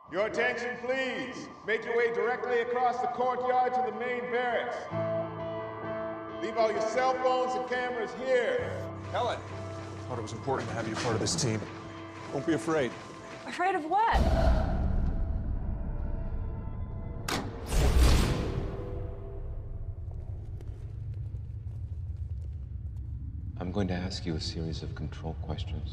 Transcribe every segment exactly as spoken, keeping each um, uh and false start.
Your attention, please. Make your way directly across the courtyard to the main barracks. Leave all your cell phones and cameras here. Helen, I thought it was important to have you part of this team. Don't be afraid. Afraid of what? I'm going to ask you a series of control questions.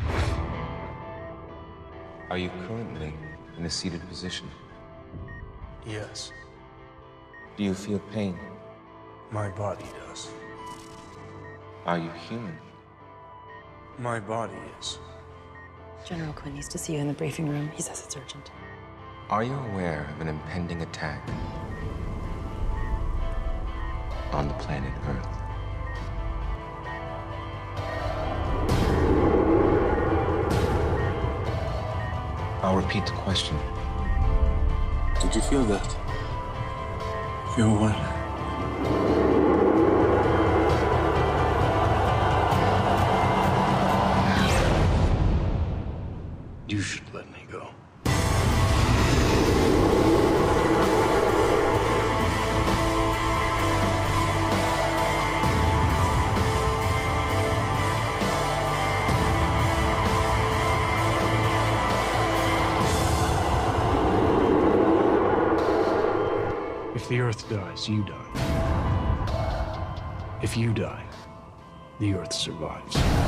Are you currently in a seated position? Yes, Do you feel pain? my body does. Are you human? My body is. General Quinn needs to see you in the briefing room. He says it's urgent. Are you aware of an impending attack on the planet Earth? I'll repeat the question. Did you feel that? Feel what? You should let me go. If the Earth dies, you die. If you die, the Earth survives.